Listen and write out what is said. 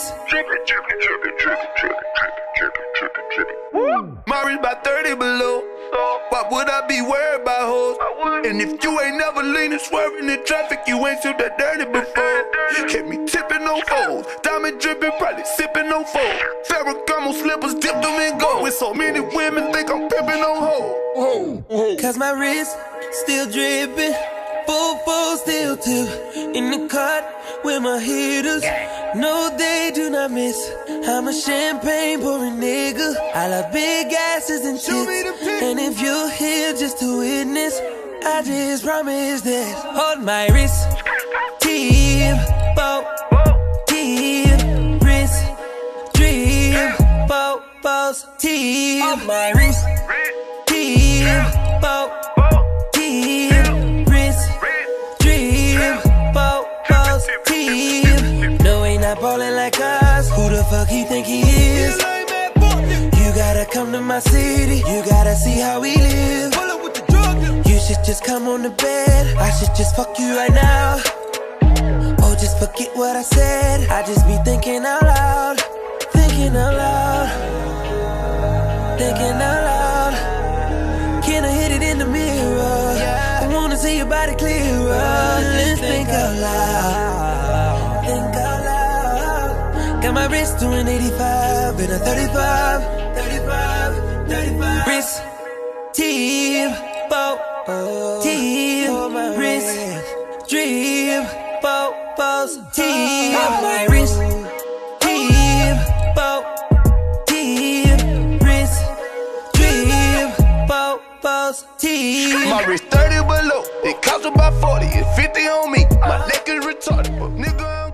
wrist. My wrist by 30 below. Why would I be worried about hoes? And if you ain't never leaning, swerving in traffic, you ain't seen that dirty before. Kept me tipping on foes, diamond dripping, probably sipping on foes. Ferragamo slippers, dipped them in gold. With so many women, think I'm pimping on hoes. Cause my wrist still dripping, full still tip. In the cut with my hitters, no they do not miss. I'm a champagne pouring nigga. I love big asses and tits. And if you're here just to witness, I just promise this. Hold my wrist, tip, wrist, drip, bows, tip. Hold my wrist, tip, wrist, drip, bows, tip. No, ain't not ballin' like us. Who the fuck he think he is? You gotta come to my city, you gotta see how we live. You should just come on the bed, I should just fuck you right now. Oh, just forget what I said, I just be thinking out loud. Thinking out loud. Thinking out loud. Can I hit it in the mirror? I wanna see your body clearer. Let's think out loud. Think out loud. Got my wrist doing 85 and a 35. Wrist, tip, wrist, drip, bows, tip. My wrist, tip, wrist, drip, bows, tip. My wrist 30 below, it costs about 40, it's 50 on me. My neck is retarded, but nigga.